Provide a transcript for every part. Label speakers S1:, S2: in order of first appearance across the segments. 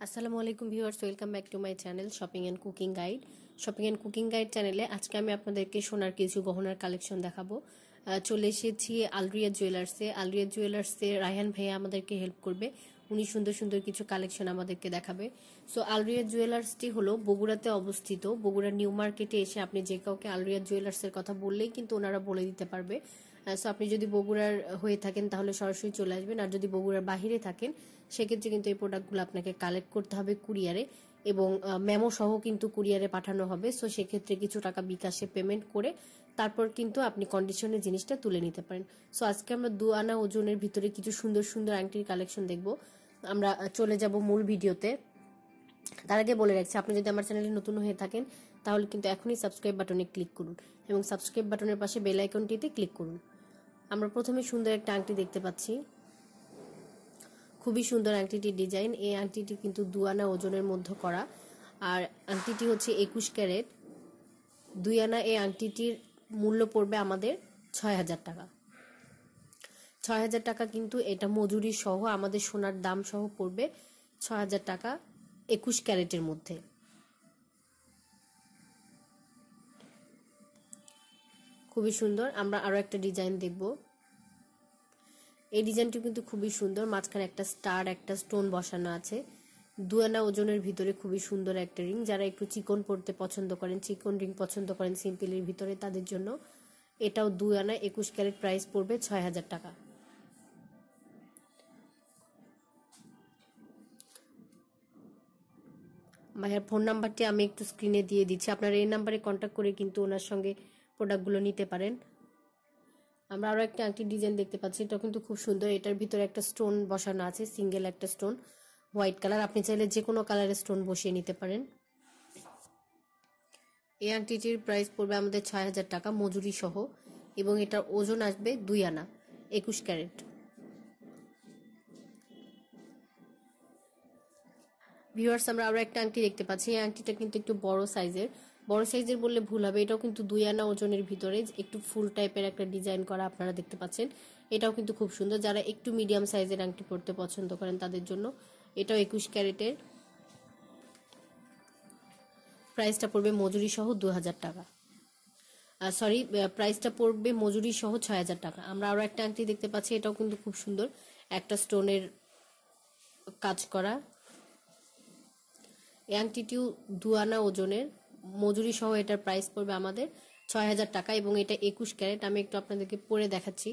S1: আসসালামু আলাইকুম viewers, welcome back to my channel shopping and cooking guide. Shopping and cooking guide চ্যানেলে আজকে আমি আপনাদেরকে সোনার কিছু গহনার কালেকশন দেখাবো। চলে এসেছি আলরিয়া জুয়েলার্সে। আলরিয়া জুয়েলার্সে রায়হান ভাইয়া আমাদেরকে হেল্প করবে, উনি সুন্দর সুন্দর কিছু কালেকশন আমাদেরকে দেখাবে। সো আলরিয়া জুয়েলার্সটি হলো বগুড়াতে অবস্থিত। বগুড়া নিউ মার্কেটে এসে আপনি যে কাউকে আলরিয়া জুয়েলার্সের কথা বললেই কিন্তু ওনারা বলে দিতে পারবে। সো আপনি যদি বগুড়ার হয়ে থাকেন তাহলে সরাসরি চলে আসবেন, আর যদি বগুড়ার বাহিরে থাকেন সেক্ষেত্রে কিন্তু এই প্রোডাক্টগুলো আপনাকে কালেক্ট করতে হবে কুরিয়ারে, এবং মেমো সহ কিন্তু কুরিয়ারে পাঠানো হবে। সো সেক্ষেত্রে কিছু টাকা বিকাশে পেমেন্ট করে তারপর কিন্তু আপনি কন্ডিশনে জিনিসটা তুলে নিতে পারেন। সো আজকে আমরা 2 আনা ওজনের ভিতরে কিছু সুন্দর সুন্দর আংটির কালেকশন দেখব। আমরা চলে যাব মূল ভিডিওতে। তার আগে বলে রাখছি, আপনি যদি আমার চ্যানেলে নতুন হয়ে থাকেন তাহলে কিন্তু এখনই সাবস্ক্রাইব বাটনে ক্লিক করুন এবং সাবস্ক্রাইব বাটনের পাশে বেল আইকনটিতে ক্লিক করুন। আমরা প্রথমে সুন্দর একটা আংটি দেখতে পাচ্ছি, খুবই সুন্দর আংটিটির ডিজাইন। এই আংটিটি কিন্তু 2 আনা ওজনের মধ্যে করা, আর আংটিটি হচ্ছে 21 ক্যারেট 2 আনা। এই আংটিটির মূল্য পড়বে আমাদের 6000 টাকা। 6000 টাকা কিন্তু এটা মজুরি সহ, আমাদের সোনার দাম সহ পড়বে 6000 টাকা 21 ক্যারেটের মধ্যে। খুবই সুন্দর। আমরা আরো একটা ডিজাইন দেখব। এই ডিজাইনটি কিন্তু খুবই সুন্দর, মাঝখানে একটা স্টার, একটা স্টোন বসানো আছে। 2 আনা ওজনের ভিতরে খুবই সুন্দর একটা রিং। যারা একটু চিকন পড়তে পছন্দ করেন, চিকন রিং পছন্দ করেন সিম্পলের ভিতরে, তাদের জন্য এটাও 2 আনা 21 ক্যারেট, প্রাইস পড়বে 6000 টাকা। ভাইয়ার ফোন নাম্বারটি আমি একটু স্ক্রিনে দিয়ে দিচ্ছি, আপনারা এই নাম্বারে কন্ট্যাক্ট করে কিন্তু ওনার সঙ্গে প্রোডাক্টগুলো নিতে পারেন। আমরা আরো একটা আংটির ডিজাইন দেখতে পাচ্ছি, এটা কিন্তু খুব সুন্দর। এটার ভিতরে একটা স্টোন বসানো আছে, সিঙ্গেল একটা স্টোন, হোয়াইট কালার। আপনি চাইলে যে কোনো কালারের স্টোন বসিয়ে নিতে পারেন। এই আংটিটির প্রাইস পড়বে আমাদের 6000 টাকা মজুরি সহ, এবং এটার ওজন আসবে 2 আনা 21 ক্যারেট। ভিউয়ার্স, আমরা আরো একটা আংটি দেখতে পাচ্ছি। এই আংটিটা কিন্তু একটু বড় সাইজের বললে ভুল হবে। এটাও কিন্তু 2 আনা ওজনের ভিতরে একটু ফুল টাইপের একটা ডিজাইন করা আপনারা দেখতে পাচ্ছেন। এটাও কিন্তু খুব সুন্দর। যারা একটু মিডিয়াম সাইজের আংটি পরতে পছন্দ করেন তাদের জন্য এটাও 21 ক্যারেটের। প্রাইসটা পড়বে মজুরি সহ 2000 টাকা। প্রাইসটা পড়বে মজুরি সহ 6000 টাকা। আমরা আরো একটা আংটি দেখতে পাচ্ছি, এটাও কিন্তু খুব সুন্দর, একটা স্টোনের কাজ করা। এই আংটিটিও 2 আনা ওজনের, মজুরি সহ এটার প্রাইস পড়বে আমাদের 6000 টাকা, এবং এটা 21 ক্যারেট। আমি একটু আপনাদেরকে পরে দেখাচ্ছি।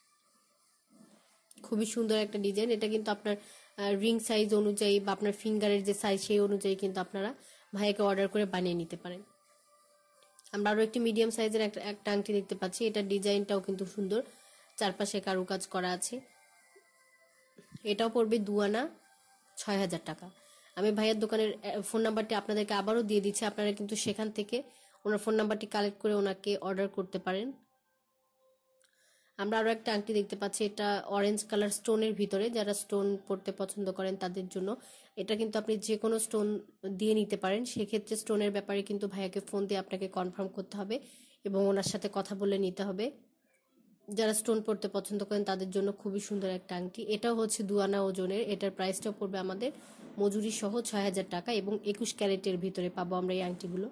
S1: খুবই সুন্দর একটা ডিজাইন। এটা কিন্তু আপনার রিং সাইজ অনুযায়ী বা আপনার ফিঙ্গারের যে সাইজ সেই অনুযায়ী কিন্তু আপনারা ভাইয়াকে অর্ডার করে বানিয়ে নিতে পারেন। আমরা আরো একটি মিডিয়াম সাইজের একটা আংটি দেখতে পাচ্ছি। এটার ডিজাইনটাও কিন্তু সুন্দর, চারপাশে কারুকাজ করা আছে। এটাও পড়বে 2 আনা 6000 টাকা। আমি ভাইয়ের দোকানের ফোন নাম্বারটি আপনাদেরকে আবারও দিয়ে দিচ্ছি, আপনারা কিন্তু সেখান থেকে ওনার ফোন নাম্বারটি কালেক্ট করে ওনাকে অর্ডার করতে পারেন। আমরা আরো একটা আংটি দেখতে পাচ্ছি, এটা অরেঞ্জ কালার স্টোনের ভিতরে। যারা স্টোন পড়তে পছন্দ করেন তাদের জন্য এটা কিন্তু আপনি যে কোনো স্টোন দিয়ে নিতে পারেন। সেক্ষেত্রে স্টোনের ব্যাপারে কিন্তু ভাইয়াকে ফোন দিয়ে আপনাকে কনফার্ম করতে হবে এবং ওনার সাথে কথা বলে নিতে হবে। যারা স্টোন পড়তে পছন্দ করেন তাদের জন্য খুবই সুন্দর একটা আংটি। এটাও হচ্ছে 2 আনা ওজনের। এটার প্রাইসটাও পড়বে আমাদের মজুরি সহ 6000 টাকা, এবং 21 ক্যারেটের ভিতরে পাবো আমরা এই আংটিগুলো।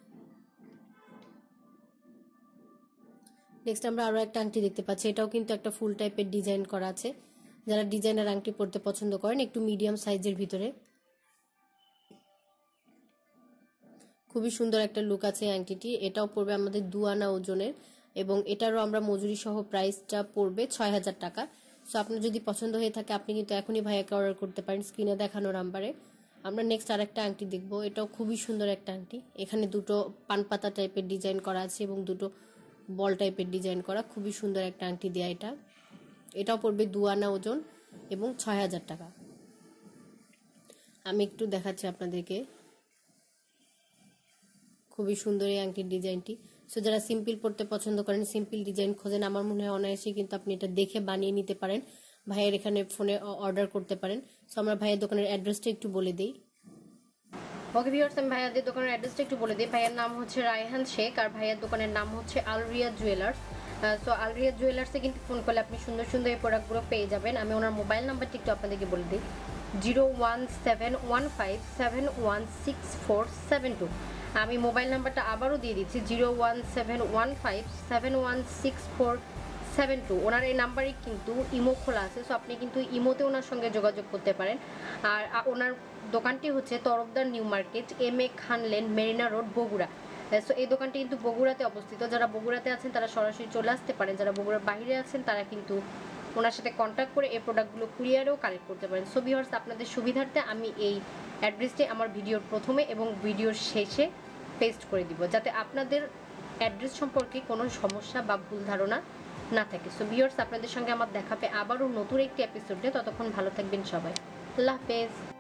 S1: নেক্সট আমরা আরো একটা আংটি দেখতে পাচ্ছি, এটাও কিন্তু একটা ফুল টাইপের ডিজাইন করা আছে। যারা ডিজাইনার আংটি পরতে পছন্দ করেন একটু মিডিয়াম সাইজের ভিতরে, খুবই সুন্দর একটা লুক আছে আংটিটি। এটাও পড়বে আমাদের 2 আনা ওজনের, এবং এটারও আমরা মজুরি সহ প্রাইসটা পড়বে 6000 টাকা। সো আপনার যদি পছন্দ হয়ে থাকে আপনি কিন্তু এখনই ভাইয়াকে অর্ডার করতে পারেন স্ক্রিনে দেখানো নাম্বারে। আমরা নেক্সট আরেকটা আংটি দেখবো। এটাও খুবই সুন্দর একটা আংটি। এখানে দুটো পানপাতা টাইপের ডিজাইন করা আছে এবং দুটো বল টাইপের ডিজাইন করা, খুবই সুন্দর একটা আংটি দেয়া। এটাও পড়বে 2 আনা ওজন এবং 6000 টাকা। আমি একটু দেখাচ্ছি আপনাদেরকে, খুবই সুন্দর এই আংটির ডিজাইনটি। সো যারা সিম্পল পড়তে পছন্দ করেন, সিম্পল ডিজাইন খোঁজেন, আমার মনে হয় অনায়াসে কিন্তু আপনি এটা দেখে বানিয়ে নিতে পারেন, ভাইয়ের এখানে ফোনে অর্ডার করতে পারেন। সো আমরা ভাইয়ের দোকানের অ্যাড্রেসটা একটু বলে দিই। ওকে ভিউয়ার্স, আমি ভাইয়াদের দোকানের অ্যাড্রেসটা একটু বলে দিই। ভাইয়ের নাম হচ্ছে রায়হান শেখ, আর ভাইয়ের দোকানের নাম হচ্ছে আলরিয়া জুয়েলার্স। সো আলরিয়া জুয়েলার্সে কিন্তু ফোন করলে আপনি সুন্দর সুন্দর এই প্রোডাক্টগুলো পেয়ে যাবেন। আমি ওনার মোবাইল নাম্বারটি একটু আপনাদেরকে বলে দিই। 0171571647 আমি মোবাইল নাম্বারটা আবারও দিয়ে দিচ্ছি 0171571647 ওনার এই নাম্বারে কিন্তু ইমো খোলা আছে, সো আপনি কিন্তু ইমোতে ওনার সঙ্গে যোগাযোগ করতে পারেন। আর ওনার দোকানটি হচ্ছে Tarafdar new market, MA Khan lane, Marina road, Bogura. So এই দোকানটি কিন্তু বগুড়াতে অবস্থিত। যারা বগুড়াতে আছেন তারা সরাসরি চলে আসতে পারেন, যারা বগুড়ার বাইরে আছেন তারা কিন্তু ওনার সাথে কন্ট্যাক্ট করে এই প্রোডাক্টগুলো কুরিয়ারেও কালেক্ট করতে পারেন। সো ভিউয়ার্স, আপনাদের সুবিধার্থে আমি এই অ্যাড্রেসটি আমার ভিডিওর প্রথমে এবং ভিডিওর শেষে পেস্ট করে দিব, যাতে আপনাদের অ্যাড্রেস সম্পর্কে কোনো সমস্যা বা ভুল ধারণা না থাকে। সো ভিউয়ার্স, আপনাদের সঙ্গে আমার দেখা হবে আবারও নতুন একটি এপিসোডে। ততক্ষণ ভালো থাকবেন সবাই। আল্লাহ হাফেজ।